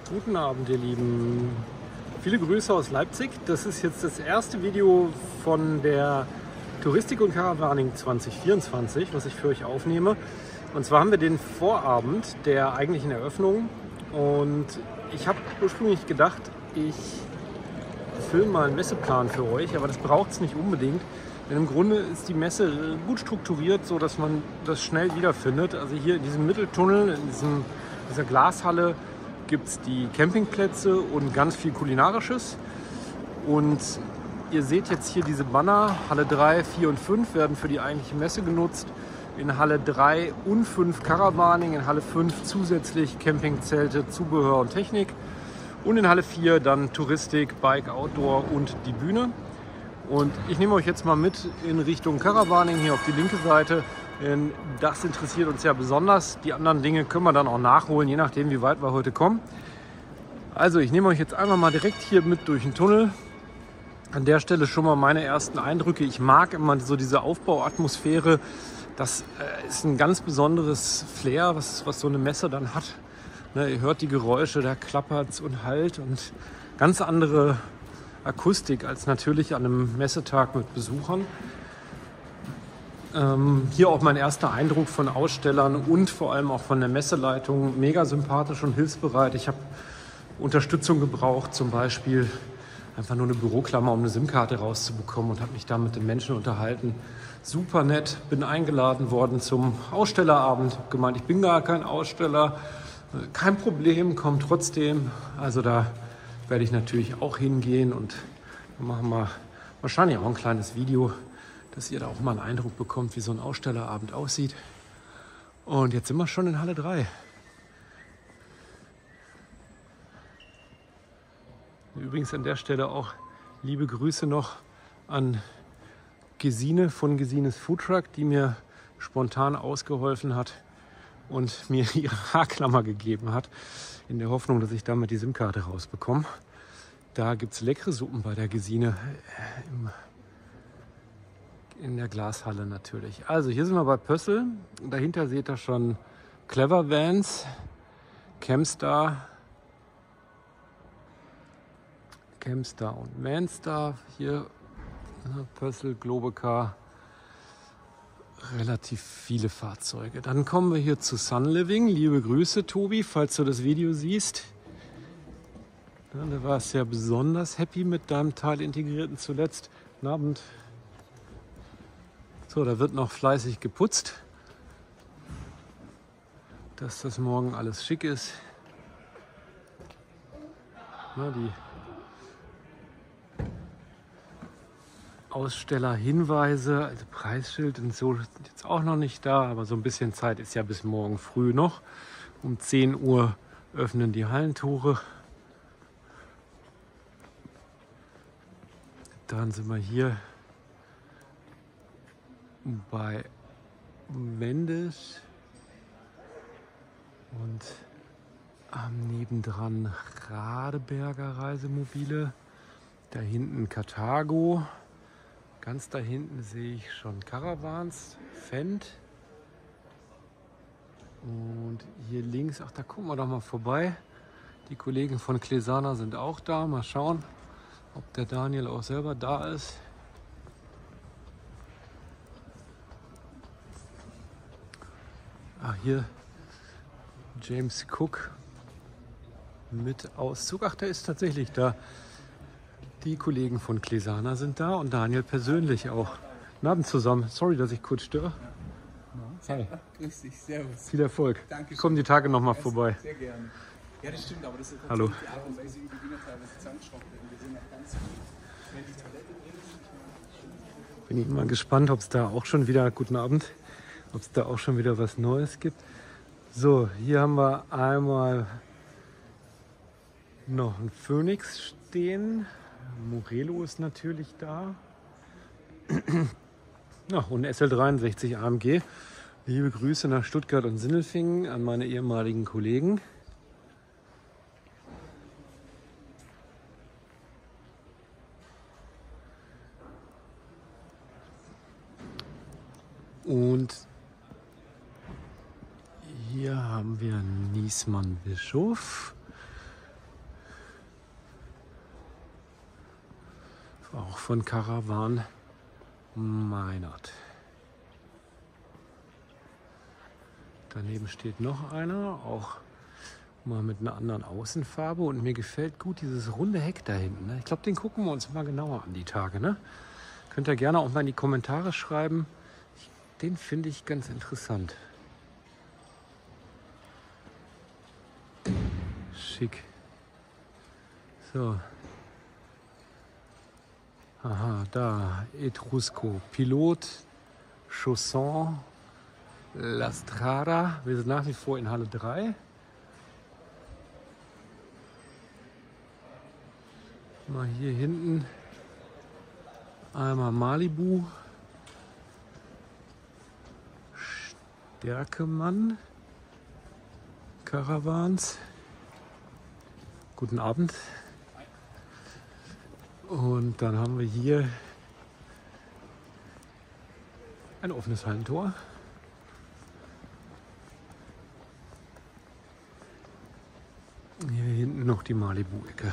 Guten Abend, ihr Lieben. Viele Grüße aus Leipzig. Das ist jetzt das erste Video von der Touristik und Caravaning 2024, was ich für euch aufnehme. Und zwar haben wir den Vorabend der eigentlichen Eröffnung. Und ich habe ursprünglich gedacht, ich filme mal einen Messeplan für euch, aber das braucht es nicht unbedingt. Denn im Grunde ist die Messe gut strukturiert, so dass man das schnell wiederfindet. Also hier in diesem Mitteltunnel, in dieser Glashalle, gibt es die Campingplätze und ganz viel Kulinarisches. Und ihr seht jetzt hier diese Banner. Halle 3, 4 und 5 werden für die eigentliche Messe genutzt. In Halle 3 und 5 Caravaning, in Halle 5 zusätzlich Campingzelte, Zubehör und Technik. Und in Halle 4 dann Touristik, Bike, Outdoor und die Bühne. Und ich nehme euch jetzt mal mit in Richtung Caravaning hier auf die linke Seite. Denn das interessiert uns ja besonders. Die anderen Dinge können wir dann auch nachholen, je nachdem, wie weit wir heute kommen. Also ich nehme euch jetzt einfach mal direkt hier mit durch den Tunnel. An der Stelle schon mal meine ersten Eindrücke. Ich mag immer so diese Aufbauatmosphäre. Das ist ein ganz besonderes Flair, was so eine Messe dann hat. Ne, ihr hört die Geräusche, da klappert es und halt und ganz andere Akustik als natürlich an einem Messetag mit Besuchern. Hier auch mein erster Eindruck von Ausstellern und vor allem auch von der Messeleitung. Mega sympathisch und hilfsbereit. Ich habe Unterstützung gebraucht, zum Beispiel einfach nur eine Büroklammer, um eine SIM-Karte rauszubekommen, und habe mich da mit den Menschen unterhalten. Super nett, bin eingeladen worden zum Ausstellerabend. Habe gemeint, ich bin gar kein Aussteller. Kein Problem, komm trotzdem. Also da werde ich natürlich auch hingehen, und dann machen wir wahrscheinlich auch ein kleines Video, dass ihr da auch mal einen Eindruck bekommt, wie so ein Ausstellerabend aussieht. Und jetzt sind wir schon in Halle 3. Übrigens an der Stelle auch liebe Grüße noch an Gesine von Gesines Foodtruck, die mir spontan ausgeholfen hat und mir ihre Haarklammer gegeben hat, in der Hoffnung, dass ich damit die SIM-Karte rausbekomme. Da gibt es leckere Suppen bei der Gesine in der Glashalle natürlich. Also hier sind wir bei Pössl. Dahinter seht ihr schon Clever Vans, Camstar und Manstar. Hier Pössl, Globecar. Relativ viele Fahrzeuge. Dann kommen wir hier zu Sun Living. Liebe Grüße, Tobi, falls du das Video siehst. Ja, da warst du ja besonders happy mit deinem Teil integrierten zuletzt. Guten Abend. So, da wird noch fleißig geputzt, dass das morgen alles schick ist. Na, die Ausstellerhinweise, also Preisschild und so sind jetzt auch noch nicht da, aber so ein bisschen Zeit ist ja bis morgen früh noch. Um 10 Uhr öffnen die Hallentore. Dann sind wir hier bei Mendes und nebendran Radeberger Reisemobile. Da hinten Karthago. Ganz da hinten sehe ich schon Caravans, Fendt. Und hier links, ach, da gucken wir doch mal vorbei. Die Kollegen von Clesana sind auch da. Mal schauen, ob der Daniel auch selber da ist. Ah, hier James Cook mit Auszug. Ach, der ist tatsächlich da. Die Kollegen von Clesana sind da und Daniel persönlich auch. Guten Abend zusammen. Sorry, dass ich kurz störe. Hi. Grüß dich, servus. Viel Erfolg. Dankeschön. Kommen die Tage noch mal vorbei. Sehr gerne. Ja, das stimmt, aber das ist Hallo. die Art und Weise, wie die Wiener teilweise zusammenschraubt werden. Wir sind auch ganz gut. Wenn die Toilette drin ist, Bin ich mal gespannt, ob es da auch schon wieder, guten Abend, ob es da auch schon wieder was Neues gibt. So, hier haben wir einmal noch einen Phoenix stehen. Morelo ist natürlich da. Ach, und SL63 AMG. Liebe Grüße nach Stuttgart und Sindelfingen an meine ehemaligen Kollegen. Und hier haben wir Niesmann Bischof. Auch von Caravan Meinert. Daneben steht noch einer, auch mal mit einer anderen Außenfarbe. Und mir gefällt gut dieses runde Heck da hinten. Ne? Ich glaube, den gucken wir uns mal genauer an die Tage. Ne? Könnt ihr gerne auch mal in die Kommentare schreiben. Den finde ich ganz interessant. Schick. So. Aha, da. Etrusco. Pilot. Chausson. La Strada. Wir sind nach wie vor in Halle 3. Mal hier hinten. Einmal Malibu. Stärkemann. Caravans. Guten Abend. Und dann haben wir hier ein offenes Hallentor. Hier hinten noch die Malibu-Ecke.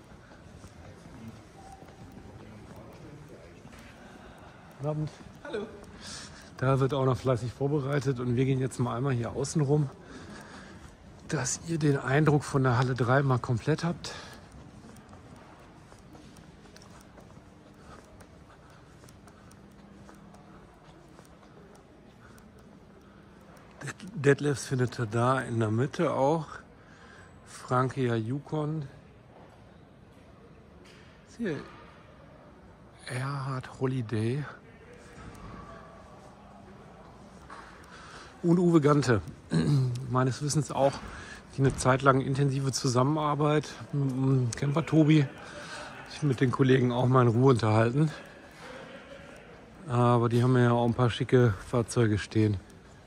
Guten Abend. Hallo. Da wird auch noch fleißig vorbereitet und wir gehen jetzt mal einmal hier außen rum, dass ihr den Eindruck von der Halle 3 mal komplett habt. Detlefs findet ihr da in der Mitte auch. Frankia Yukon. Hier Erhard Holiday. Und Uwe Gante. Meines Wissens auch eine Zeit lang intensive Zusammenarbeit. Camper Tobi. Ich mit den Kollegen auch mal in Ruhe unterhalten. Aber die haben ja auch ein paar schicke Fahrzeuge stehen.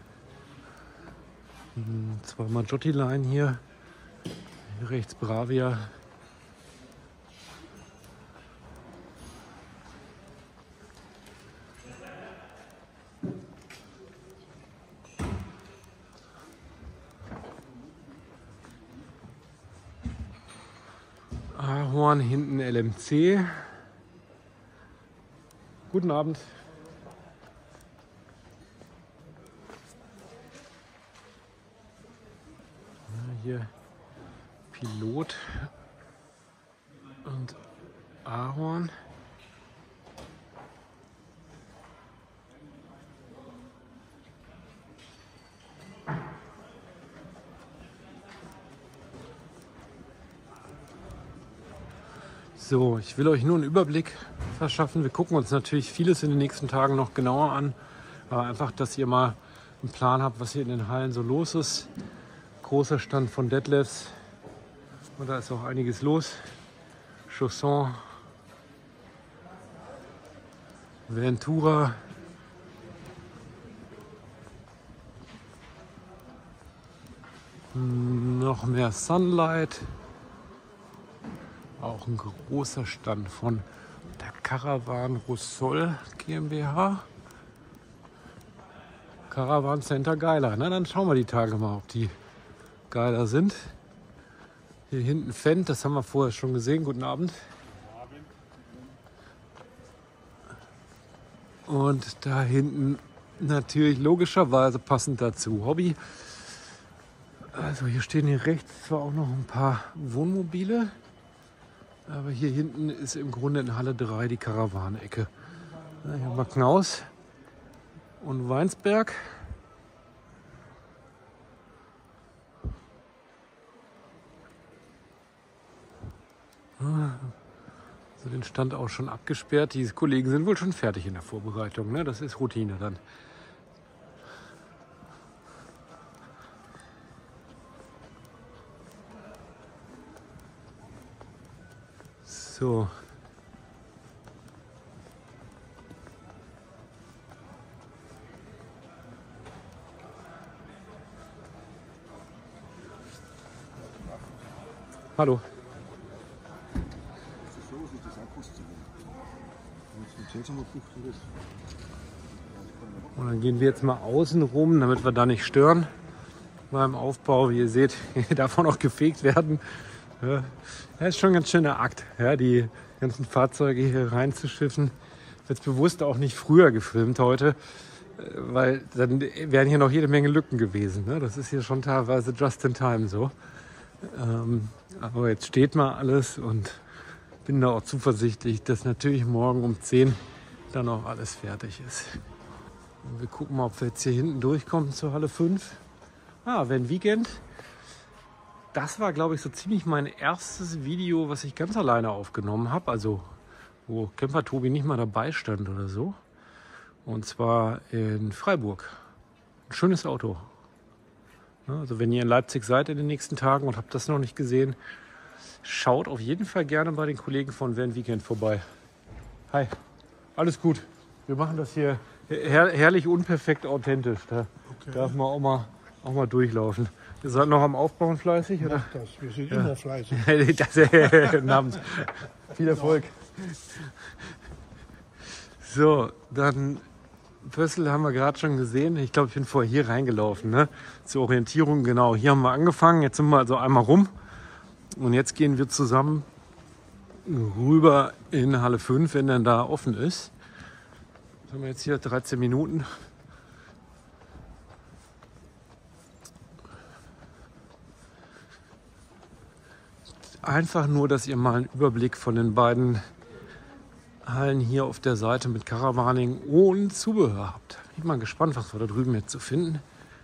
Zweimal Jotti-Line hier. Hier rechts Bravia. Ahorn, hinten LMC. Guten Abend. Hier Pilot und Ahorn. So, ich will euch nur einen Überblick verschaffen. Wir gucken uns natürlich vieles in den nächsten Tagen noch genauer an. Aber einfach, dass ihr mal einen Plan habt, was hier in den Hallen so los ist. Großer Stand von Detlefs. Und da ist auch einiges los. Chausson. Ventura. Noch mehr Sunlight. Auch ein großer Stand von der Caravan Rossol GmbH. Caravan Center geiler. Na, dann schauen wir die Tage mal, ob die geiler sind. Hier hinten Fendt, das haben wir vorher schon gesehen. Guten Abend. Und da hinten natürlich logischerweise passend dazu Hobby. Also hier stehen hier rechts zwar auch noch ein paar Wohnmobile, aber hier hinten ist im Grunde in Halle 3 die Caravan-Ecke. Hier haben wir Knaus und Weinsberg. Also den Stand auch schon abgesperrt. Die Kollegen sind wohl schon fertig in der Vorbereitung. Ne? Das ist Routine dann. So. Hallo. Und dann gehen wir jetzt mal außen rum, damit wir da nicht stören beim Aufbau. Wie ihr seht, darf auch noch gefegt werden. Ja, das ist schon ein ganz schöner Akt. Ja, die ganzen Fahrzeuge hier reinzuschiffen. Jetzt bewusst auch nicht früher gefilmt heute, weil dann wären hier noch jede Menge Lücken gewesen. Ne? Das ist hier schon teilweise just in time so. Aber jetzt steht mal alles und bin da auch zuversichtlich, dass natürlich morgen um 10 dann auch alles fertig ist. Und wir gucken mal, ob wir jetzt hier hinten durchkommen zur Halle 5. Van Weekend. Das war, glaube ich, so ziemlich mein erstes Video, was ich ganz alleine aufgenommen habe. Also wo Camper Tobi nicht mal dabei stand oder so. Und zwar in Freiburg. Ein schönes Auto. Also wenn ihr in Leipzig seid in den nächsten Tagen und habt das noch nicht gesehen, schaut auf jeden Fall gerne bei den Kollegen von Van Weekend vorbei. Hi, alles gut. Wir machen das hier herrlich unperfekt authentisch. Da darf man auch mal durchlaufen. Ihr seid noch am Aufbauen fleißig? Oder? Mach das, wir sind immer fleißig. Viel Erfolg. So, dann Pössl haben wir gerade schon gesehen. Ich glaube, ich bin vorher hier reingelaufen. Ne? Zur Orientierung, genau. Hier haben wir angefangen. Jetzt sind wir also einmal rum. Und jetzt gehen wir zusammen rüber in Halle 5, wenn dann da offen ist. Das haben wir jetzt hier 13 Minuten. Einfach nur, dass ihr mal einen Überblick von den beiden Hallen hier auf der Seite mit Caravaning ohne Zubehör habt. Ich bin mal gespannt, was wir da drüben jetzt zu finden.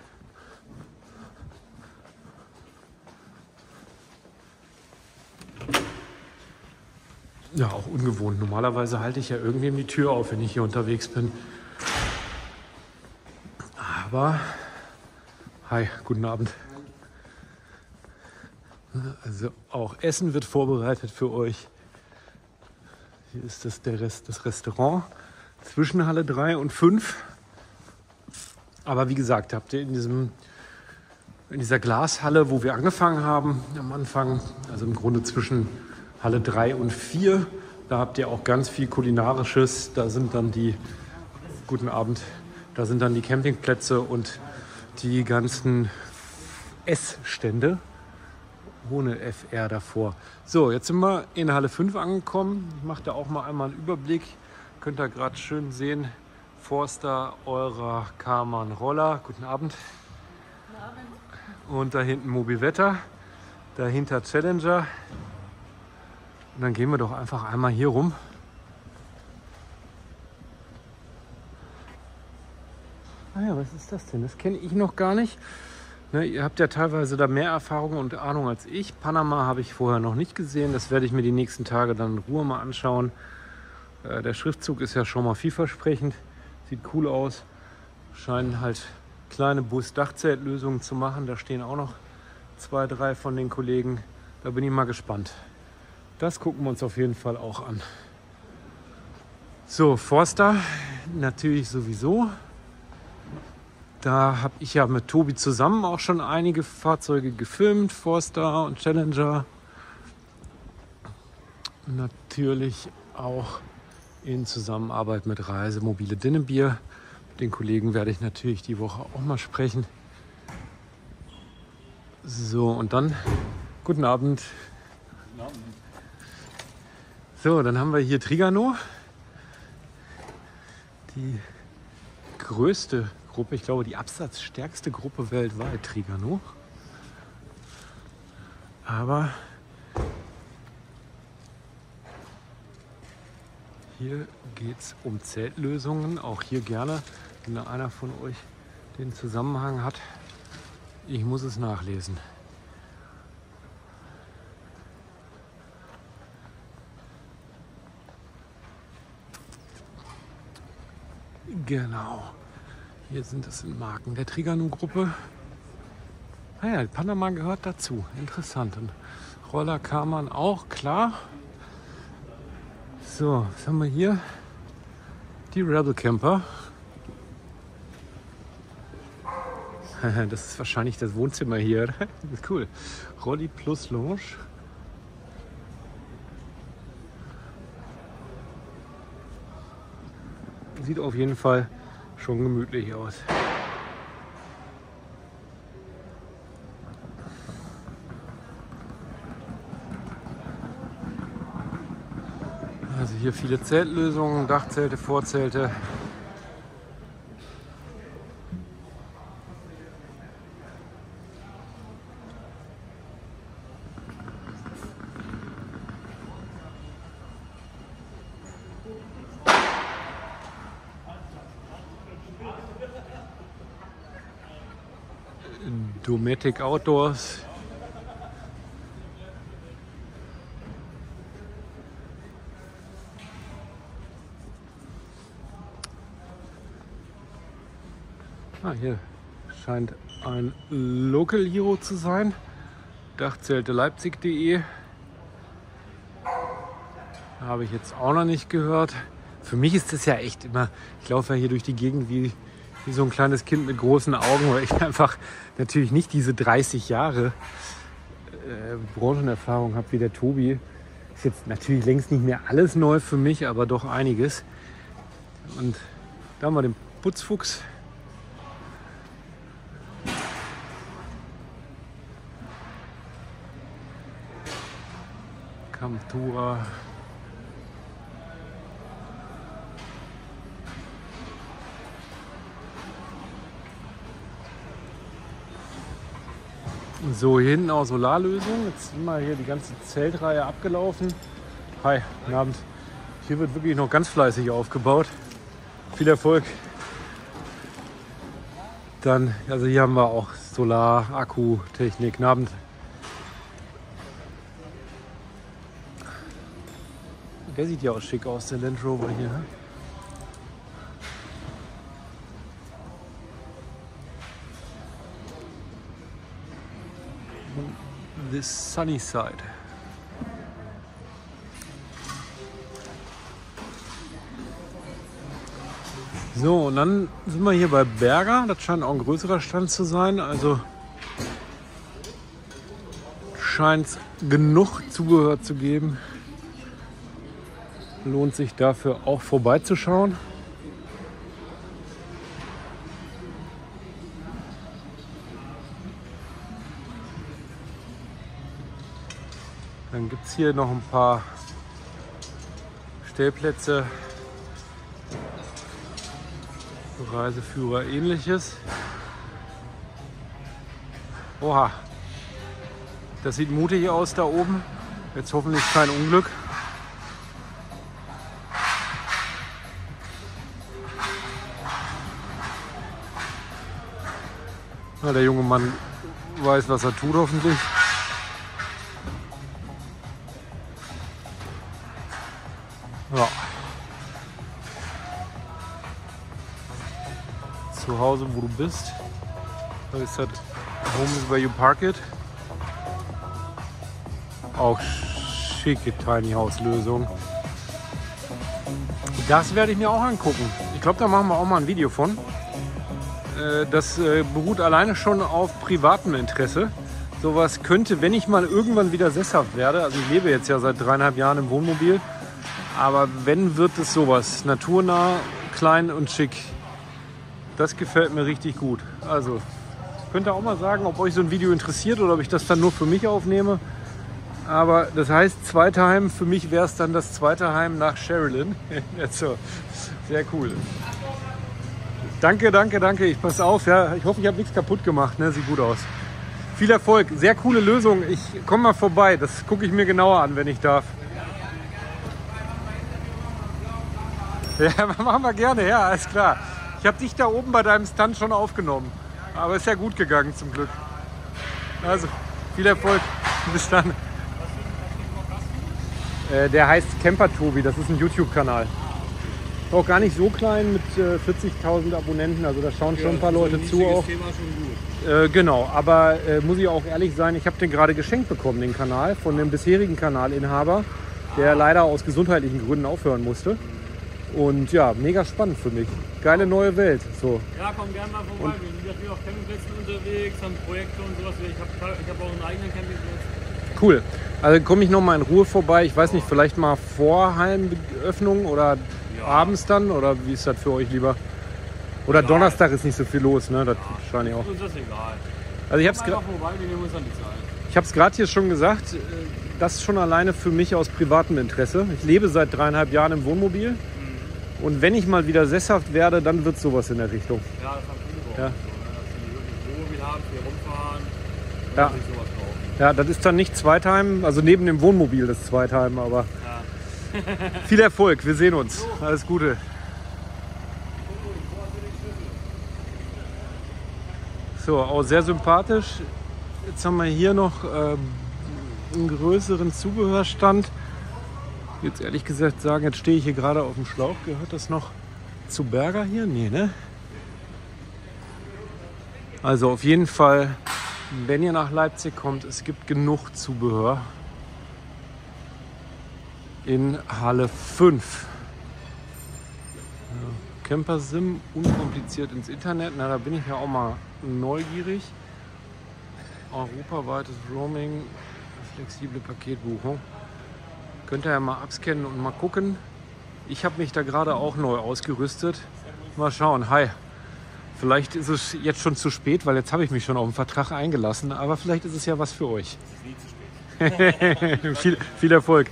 Ja, auch ungewohnt. Normalerweise halte ich ja irgendwie die Tür auf, wenn ich hier unterwegs bin. Aber, hi, guten Abend. Also auch Essen wird vorbereitet für euch. Hier ist das Restaurant zwischen Halle 3 und 5. Aber wie gesagt, habt ihr in dieser Glashalle, wo wir angefangen haben, am Anfang, also im Grunde zwischen Halle 3 und 4, da habt ihr auch ganz viel Kulinarisches. Da sind dann guten Abend, da sind dann die Campingplätze und die ganzen Essstände. Ohne FR davor. So, jetzt sind wir in Halle 5 angekommen. Ich mache da auch mal einmal einen Überblick. Könnt ihr gerade schön sehen. Forster, Eurer, Karmann, Roller. Guten Abend. Guten Abend. Und da hinten Mobilwetter. Dahinter Challenger. Und dann gehen wir doch einfach einmal hier rum. Ah ja, was ist das denn? Das kenne ich noch gar nicht. Ne, ihr habt ja teilweise da mehr Erfahrung und Ahnung als ich. Panama habe ich vorher noch nicht gesehen. Das werde ich mir die nächsten Tage dann in Ruhe mal anschauen. Der Schriftzug ist ja schon mal vielversprechend. Sieht cool aus. Scheinen halt kleine Bus-Dachzeltlösungen zu machen. Da stehen auch noch 2, 3 von den Kollegen. Da bin ich mal gespannt. Das gucken wir uns auf jeden Fall auch an. So, Forster natürlich sowieso. Da habe ich ja mit Tobi zusammen auch schon einige Fahrzeuge gefilmt, Forster und Challenger. Natürlich auch in Zusammenarbeit mit Reisemobile Dinnebier. Mit den Kollegen werde ich natürlich die Woche auch mal sprechen. So, und dann guten Abend. Guten Abend. So, dann haben wir hier Trigano. Die größte Gruppe, ich glaube die absatzstärkste Gruppe weltweit, Trigano. Aber hier geht es um Zeltlösungen. Auch hier gerne, wenn da einer von euch den Zusammenhang hat. Ich muss es nachlesen. Genau. Hier sind es Marken der Trigano-Gruppe. Ah ja, Panama gehört dazu. Interessant. Und Roller Karmann auch, klar. So, was haben wir hier? Die Rebel Camper. Das ist wahrscheinlich das Wohnzimmer hier. Das ist cool. Rolli Plus Lounge. Sieht auf jeden Fall schon gemütlich aus. Also hier viele Zeltlösungen, Dachzelte, Vorzelte. Dometic Outdoors. Hier scheint ein Local Hero zu sein. Dachzelte Leipzig.de. Habe ich jetzt auch noch nicht gehört. Für mich ist das ja echt immer, ich laufe ja hier durch die Gegend wie so ein kleines Kind mit großen Augen, weil ich einfach natürlich nicht diese 30 Jahre Branchenerfahrung habe wie der Tobi. Ist jetzt natürlich längst nicht mehr alles neu für mich, aber doch einiges. Und da haben wir den Putzfuchs. Kamptura. So, hier hinten auch Solarlösung. Jetzt sind wir hier die ganze Zeltreihe abgelaufen. Hi, guten Abend. Hier wird wirklich noch ganz fleißig aufgebaut. Viel Erfolg. Dann, also hier haben wir auch Solar, Akkutechnik. Guten Abend. Der sieht ja auch schick aus, der Land Rover hier. The Sunny Side. So, und dann sind wir hier bei Berger. Das scheint auch ein größerer Stand zu sein. Also scheint es genug Zubehör zu geben. Lohnt sich dafür auch vorbeizuschauen. Dann gibt es hier noch ein paar Stellplätze, Reiseführer, ähnliches. Oha, das sieht mutig aus da oben. Jetzt hoffentlich kein Unglück. Na, der junge Mann weiß, was er tut, hoffentlich. Ja. Zu Hause, wo du bist. Da ist das Home is where you park it. Auch schicke Tiny House Lösung. Das werde ich mir auch angucken. Ich glaube, da machen wir auch mal ein Video von. Das beruht alleine schon auf privatem Interesse. Sowas könnte, wenn ich mal irgendwann wieder sesshaft werde, also ich lebe jetzt ja seit 3,5 Jahren im Wohnmobil, aber wenn, wird es sowas. Naturnah, klein und schick. Das gefällt mir richtig gut. Also, könnt ihr auch mal sagen, ob euch so ein Video interessiert oder ob ich das dann nur für mich aufnehme. Aber das heißt, zweite Heim, für mich wäre es dann das zweite Heim nach Sherilyn. So, sehr cool. Danke, danke, danke. Ich passe auf. Ja. Ich hoffe, ich habe nichts kaputt gemacht. Ne? Sieht gut aus. Viel Erfolg. Sehr coole Lösung. Ich komme mal vorbei. Das gucke ich mir genauer an, wenn ich darf. Ja, machen wir gerne. Ja, alles klar. Ich habe dich da oben bei deinem Stand schon aufgenommen. Aber ist ja gut gegangen zum Glück. Also, viel Erfolg. Bis dann. Der heißt Camper Tobi. Das ist ein YouTube-Kanal. Auch gar nicht so klein mit 40.000 Abonnenten, also da schauen schon ein paar Leute zu auch. Thema schon gut. Genau, aber muss ich auch ehrlich sein, ich habe den gerade geschenkt bekommen, den Kanal, von dem bisherigen Kanalinhaber, der leider aus gesundheitlichen Gründen aufhören musste. Und ja, mega spannend für mich. Geile neue Welt. So. Ja, komm gerne mal vorbei. Wir sind ja viel auf Campingplätzen unterwegs, haben Projekte und sowas. Ich hab auch einen eigenen Campingplatz. Cool. Also komme ich noch mal in Ruhe vorbei. Ich weiß nicht, vielleicht mal vor Heimöffnung oder abends dann, oder wie ist das für euch lieber? Oder egal. Donnerstag ist nicht so viel los, ne? Das wahrscheinlich auch. Uns ist das egal. Also ich habe es gerade hier schon gesagt, das schon alleine für mich aus privatem Interesse. Ich lebe seit 3,5 Jahren im Wohnmobil. Und wenn ich mal wieder sesshaft werde, dann wird sowas in der Richtung. Ja, das haben viele bei Ja. uns so, ne? Dass die wirklich ein Wohnmobil haben, viel rumfahren und Ja. sich sowas kaufen. Ja, das ist dann nicht Zweitheim, also neben dem Wohnmobil das Zweitheim, aber Ja. viel Erfolg, wir sehen uns. Alles Gute. So, auch sehr sympathisch. Jetzt haben wir hier noch einen größeren Zubehörstand. Jetzt ehrlich gesagt sagen, jetzt stehe ich hier gerade auf dem Schlauch. Gehört das noch zu Berger hier? Nee, ne? Also auf jeden Fall, wenn ihr nach Leipzig kommt, es gibt genug Zubehör in Halle 5. Ja, Campersim, unkompliziert ins Internet. Na, da bin ich ja auch mal neugierig. Europaweites Roaming, flexible Paketbuchung. Könnt ihr ja mal abscannen und mal gucken. Ich habe mich da gerade auch neu ausgerüstet. Mal schauen. Hi. Vielleicht ist es jetzt schon zu spät, weil jetzt habe ich mich schon auf den Vertrag eingelassen. Aber vielleicht ist es ja was für euch. viel Erfolg.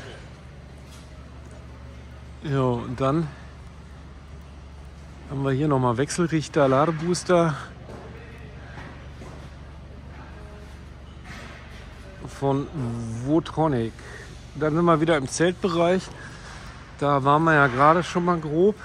Ja, und dann haben wir hier nochmal Wechselrichter, Ladebooster von Votronic. Dann sind wir wieder im Zeltbereich. Da waren wir ja gerade schon mal grob.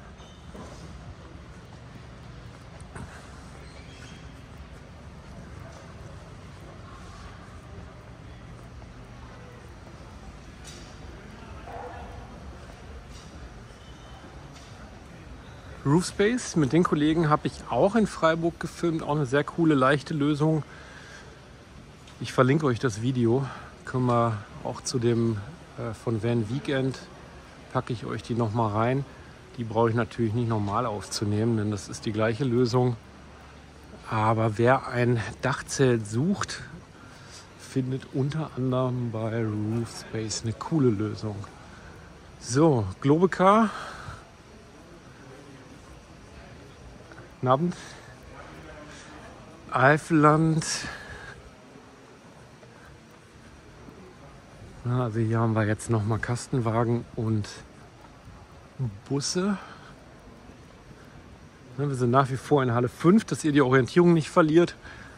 Roofspace, mit den Kollegen habe ich auch in Freiburg gefilmt. Auch eine sehr coole, leichte Lösung. Ich verlinke euch das Video. Können wir auch zu dem von Van Weekend, packe ich euch die nochmal rein. Die brauche ich natürlich nicht normal aufzunehmen, denn das ist die gleiche Lösung. Aber wer ein Dachzelt sucht, findet unter anderem bei Roofspace eine coole Lösung. So, Globecar. Guten Abend. Eifelland. Also hier haben wir jetzt nochmal Kastenwagen und Busse. Wir sind nach wie vor in Halle 5, dass ihr die Orientierung nicht verliert.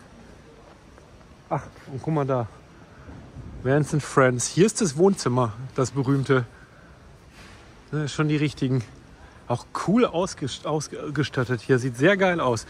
Ach, und guck mal da. Vans and Friends. Hier ist das Wohnzimmer, das berühmte. Das schon die richtigen. Auch cool ausgestattet hier. Sieht sehr geil aus.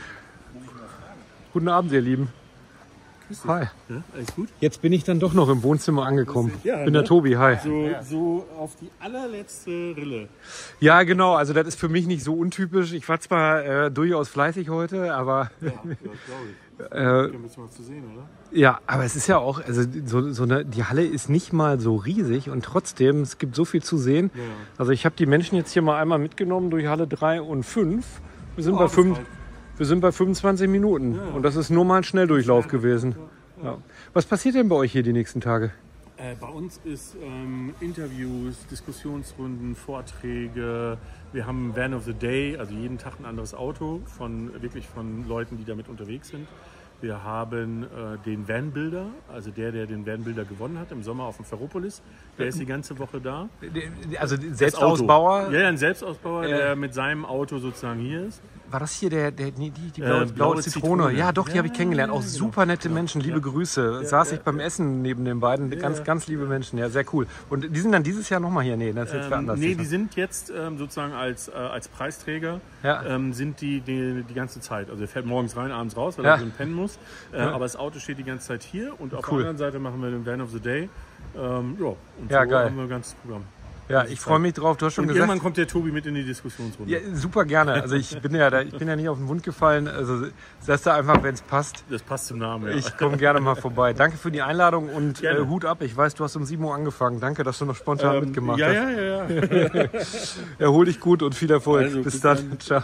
Guten Abend, ihr Lieben. Hi. Ja, alles gut? Jetzt bin ich dann doch noch im Wohnzimmer angekommen. Ja, Bin der ne? Tobi, hi. So auf die allerletzte Rille. Ja, genau, also das ist für mich nicht so untypisch. Ich war zwar durchaus fleißig heute, aber Ja, glaube ich. Ein bisschen was zu sehen, oder? ja, aber es ist ja auch, also die Halle ist nicht mal so riesig und trotzdem, es gibt so viel zu sehen. Ja. Also ich habe die Menschen jetzt hier mal einmal mitgenommen durch Halle 3 und 5. Wir sind, Oh, bei, das reicht. wir sind bei 25 Minuten Ja. und das ist nur mal ein Schnelldurchlauf gewesen. Ja. Was passiert denn bei euch hier die nächsten Tage? Bei uns ist Interviews, Diskussionsrunden, Vorträge. Wir haben Van of the Day, also jeden Tag ein anderes Auto von Leuten, die damit unterwegs sind. Wir haben den Van-Builder, also der den Van-Builder gewonnen hat im Sommer auf dem Ferropolis. Der ist die ganze Woche da. Also Das Selbstausbauer? Auto. Ja, ein Selbstausbauer, der mit seinem Auto sozusagen hier ist. War das hier die blaue blaue Zitrone? Zitrone. Ja, doch, die habe ich Ja, kennengelernt. Auch genau. super nette Menschen, liebe Grüße. Saß ich beim Essen neben den beiden. Ganz liebe Menschen, ja, sehr cool. Und die sind dann dieses Jahr nochmal hier? Nee, das ist jetzt für anders. Nee, die sind jetzt sozusagen als Preisträger Ja. sind die ganze Zeit. Also er fährt morgens rein, abends raus, weil Ja. er drin pennen muss. Aber das Auto steht die ganze Zeit hier und auf Cool. der anderen Seite machen wir den Van of the Day. Und Ja, so geil. haben wir ein ganzes Programm. Ja, ich freue mich drauf. Du hast schon Und gesagt. irgendwann kommt der Tobi mit in die Diskussionsrunde. Ja, super gerne. Also ich bin ja nicht auf den Mund gefallen. Also sagst du einfach, wenn es passt. Das passt zum Namen, ja. Ich komme gerne mal vorbei. Danke für die Einladung und Gerne. Hut ab. Ich weiß, du hast um 7 Uhr angefangen. Danke, dass du noch spontan mitgemacht ja, hast. ja. Erhol dich gut und viel Erfolg. Also, bis dann. Ciao.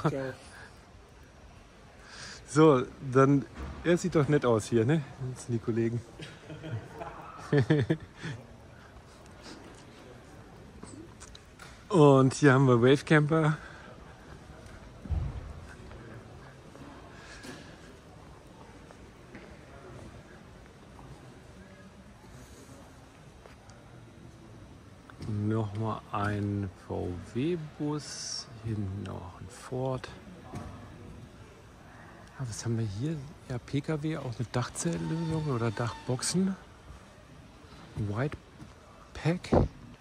So, dann, er sieht doch nett aus hier, ne? Das sind die Kollegen. Und hier haben wir Wavecamper. nochmal ein VW-Bus. Hinten noch ein Ford. Ah, was haben wir hier? Ja, PKW, auch eine Dachzeltlösung oder Dachboxen. White Pack.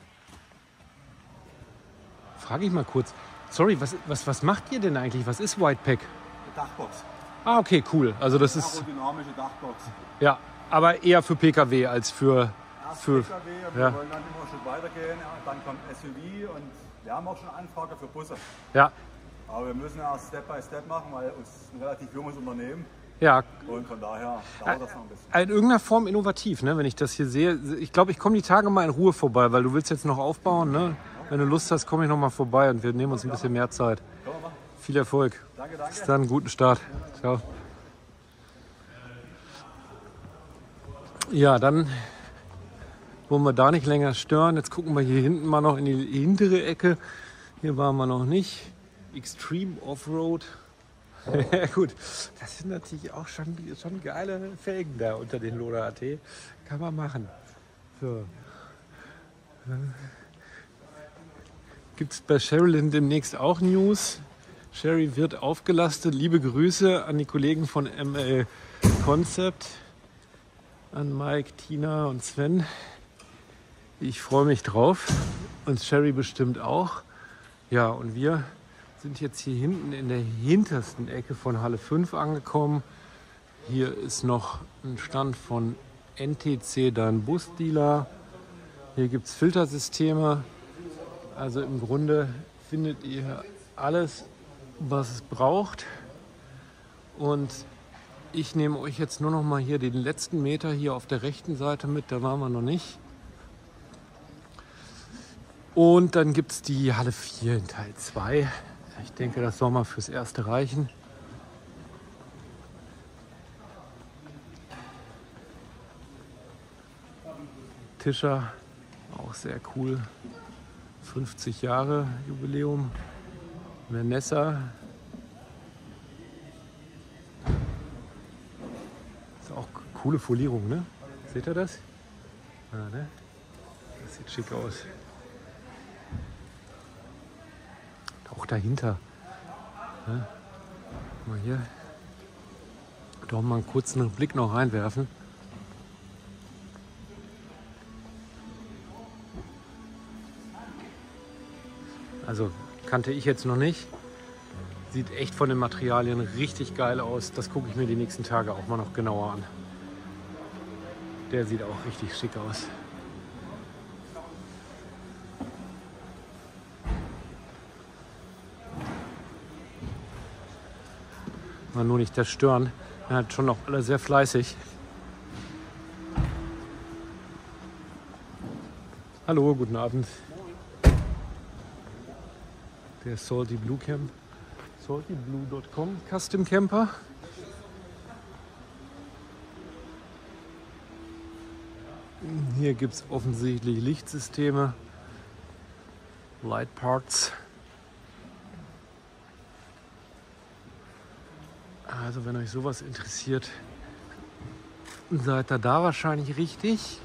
Frage ich mal kurz. Sorry, was macht ihr denn eigentlich? Was ist White Pack? Dachbox. Ah, okay, cool. Also das ist Aerodynamische Dachbox. ja, aber eher für PKW als für PKW, wir ja. wollen dann immer schon weitergehen. Dann kommt SUV und wir haben auch schon Anfrage für Busse. ja, Aber wir müssen erst Step by Step machen, weil uns ein relativ junges Unternehmen. ja. Und von daher dauert das noch ein bisschen. In irgendeiner Form innovativ, ne? Wenn ich das hier sehe. Ich glaube, ich komme die Tage mal in Ruhe vorbei, weil du willst jetzt noch aufbauen. Ne? Wenn du Lust hast, komme ich noch mal vorbei und wir nehmen uns ein bisschen mehr Zeit. Können wir machen. Viel Erfolg. Danke. Bis dann, guten Start. Ciao. Ja, dann wollen wir da nicht länger stören. Jetzt gucken wir hier hinten mal noch in die hintere Ecke. Hier waren wir noch nicht. Extreme Offroad. Ja, gut, das sind natürlich auch schon geile Felgen da unter den Lola AT. Kann man machen. So. Gibt es bei Sherilyn demnächst auch News? Sherry wird aufgelastet. Liebe Grüße an die Kollegen von ML Concept, an Mike, Tina und Sven. Ich freue mich drauf und Sherry bestimmt auch. Ja, und wir sind jetzt hier hinten in der hintersten Ecke von Halle 5 angekommen. Hier ist noch ein Stand von NTC, dein Busdealer. Hier gibt es Filtersysteme. Also im Grunde findet ihr alles, was es braucht. Und ich nehme euch jetzt nur noch mal hier den letzten Meter hier auf der rechten Seite mit. Da waren wir noch nicht. Und dann gibt es die Halle 4 in Teil 2. Ich denke, das soll mal fürs Erste reichen. Tischer, auch sehr cool. 50 Jahre Jubiläum. Vanessa. Ist auch coole Folierung, ne? Seht ihr das? Ja, ne? Das sieht schick aus. Auch dahinter. Ja. Mal hier. Doch mal einen kurzen Blick noch reinwerfen. Also kannte ich jetzt noch nicht. Sieht echt von den Materialien richtig geil aus. Das gucke ich mir die nächsten Tage auch mal noch genauer an. Der sieht auch richtig schick aus. Mal nur nicht das stören. Er hat schon noch alle sehr fleißig. Hallo, guten Abend. Der Salty Blue Camp. saltyblue.com Custom Camper. Hier gibt es offensichtlich Lichtsysteme, Light Parts. Also wenn euch sowas interessiert, seid ihr da wahrscheinlich richtig.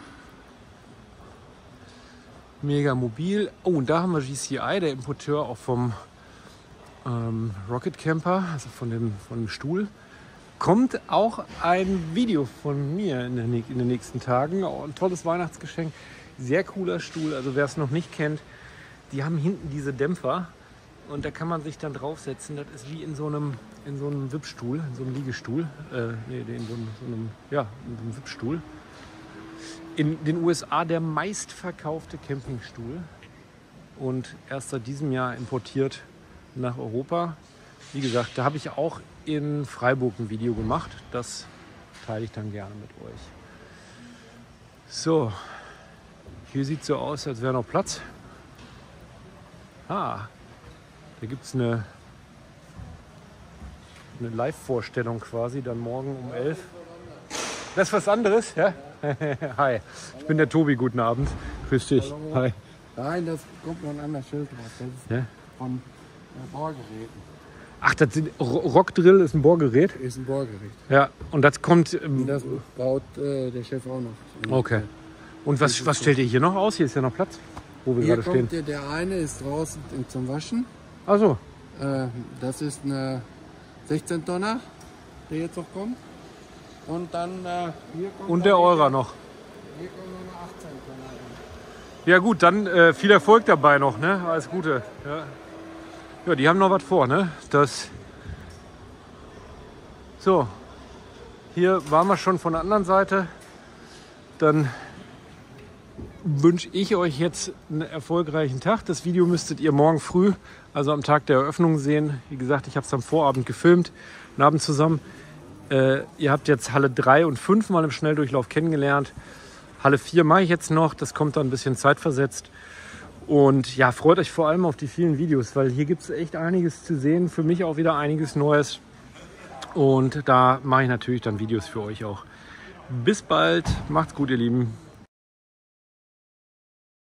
Mega mobil. Oh, und da haben wir GCI, der Importeur auch vom Rocket Camper, also von dem Stuhl. Kommt auch ein Video von mir in den nächsten Tagen. Oh, ein tolles Weihnachtsgeschenk. Sehr cooler Stuhl. Also wer es noch nicht kennt, die haben hinten diese Dämpfer. Und da kann man sich dann draufsetzen. Das ist wie in so einem Wippstuhl, in so einem Liegestuhl. In so einem Wippstuhl. In den USA der meistverkaufte Campingstuhl. Und erst seit diesem Jahr importiert nach Europa. Wie gesagt, da habe ich auch in Freiburg ein Video gemacht. Das teile ich dann gerne mit euch. So, hier sieht es so aus, als wäre noch Platz. Da gibt es eine Live-Vorstellung quasi, dann morgen um 11. Das ist was anderes, ja? Hi, ich bin der Tobi, guten Abend. Grüß dich. Hallo. Hi. Nein, das kommt noch ein anderes Schild drauf. Das ist Ja? von Bohrgeräten. Ach, das sind Rockdrill ist ein Bohrgerät. Ist ein Bohrgerät. Ja, und das kommt. Und das baut der Chef auch noch. Okay. Und was stellt ihr hier noch aus? Hier ist ja noch Platz. wo wir Hier gerade stehen. kommt der eine ist draußen zum Waschen. Achso, Das ist eine 16 Tonner, der jetzt noch kommt. Und dann hier kommt und der Eurer noch. Hier kommt noch eine 18 Tonner rein. Ja gut, dann viel Erfolg dabei noch, ne? Alles Gute. Ja, ja, die haben noch was vor, ne? So, hier waren wir schon von der anderen Seite. Dann wünsche ich euch jetzt einen erfolgreichen Tag. Das Video müsstet ihr morgen früh, also am Tag der Eröffnung sehen. Wie gesagt, ich habe es am Vorabend gefilmt, einen Abend zusammen. Ihr habt jetzt Halle 3 und 5 mal im Schnelldurchlauf kennengelernt. Halle 4 mache ich jetzt noch, das kommt dann ein bisschen zeitversetzt. Und ja, freut euch vor allem auf die vielen Videos, weil hier gibt es echt einiges zu sehen. Für mich auch wieder einiges Neues. Und da mache ich natürlich dann Videos für euch auch. Bis bald, macht's gut, ihr Lieben.